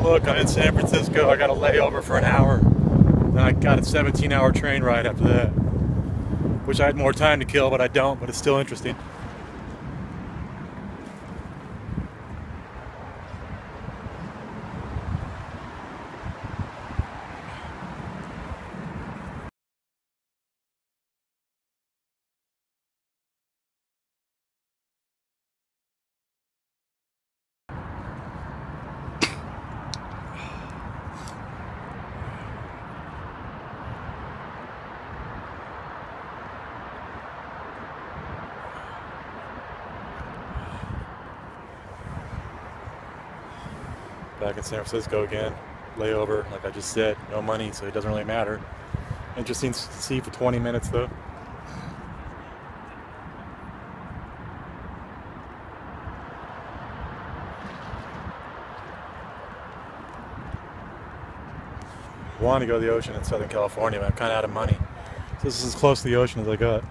look, I'm in San Francisco. I got a layover for an hour. Then I got a 17-hour train ride after that. Wish I had more time to kill, but I don't, but it's still interesting. Back in San Francisco again, layover, like I just said, no money, so it doesn't really matter. Interesting to see for 20 minutes though. I want to go to the ocean in Southern California, but I'm kind of out of money. So this is as close to the ocean as I got.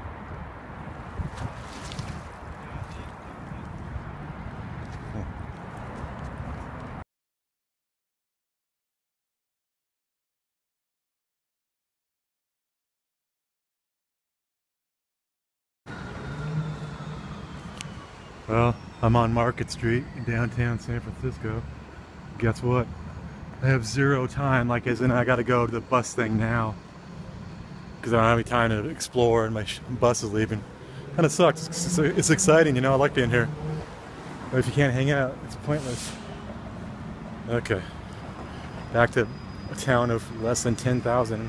Well, I'm on Market Street in downtown San Francisco. Guess what? I have zero time, like as in I gotta go to the bus thing now. Because I don't have any time to explore and my bus is leaving. Kinda sucks. It's exciting, you know, I like being here. But if you can't hang out, it's pointless. Okay. Back to a town of less than 10,000.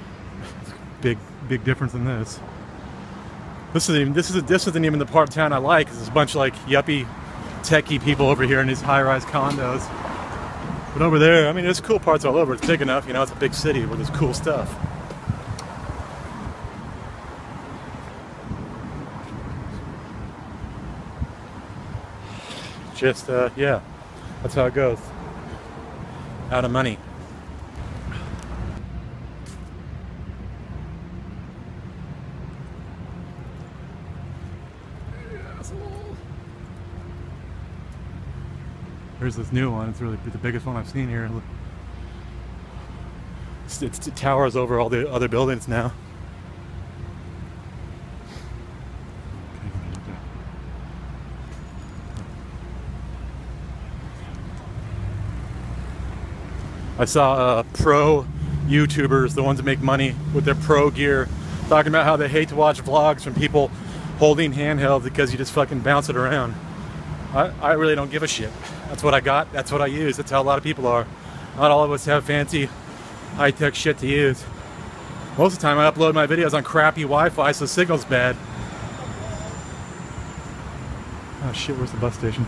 Big difference in this. This isn't even the part of town I like. There's a bunch of like yuppie, techie people over here in these high-rise condos. But over there, I mean, there's cool parts all over. It's big enough, you know. It's a big city where there's cool stuff. Just yeah, that's how it goes. Out of money. There's this new one. It's really the biggest one I've seen here. It towers over all the other buildings now. I saw pro YouTubers, the ones that make money with their pro gear, talking about how they hate to watch vlogs from people holding handhelds because you just fucking bounce it around. I really don't give a shit. That's what I got, that's what I use. That's how a lot of people are. Not all of us have fancy, high-tech shit to use. Most of the time I upload my videos on crappy Wi-Fi, so the signal's bad. Oh shit, where's the bus station?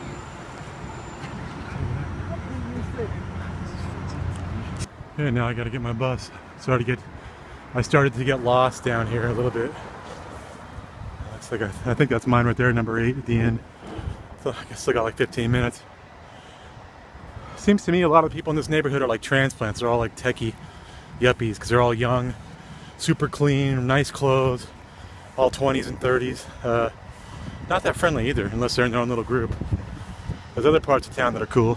Okay, now I gotta get my bus. I started to get lost down here a little bit. Looks like I think that's mine right there, number 8 at the end. So I guess I got like 15 minutes. Seems to me a lot of people in this neighborhood are like transplants. They're all like techie yuppies because they're all young, super clean, nice clothes, all 20s and 30s. Not that friendly either, unless they're in their own little group. There's other parts of town that are cool.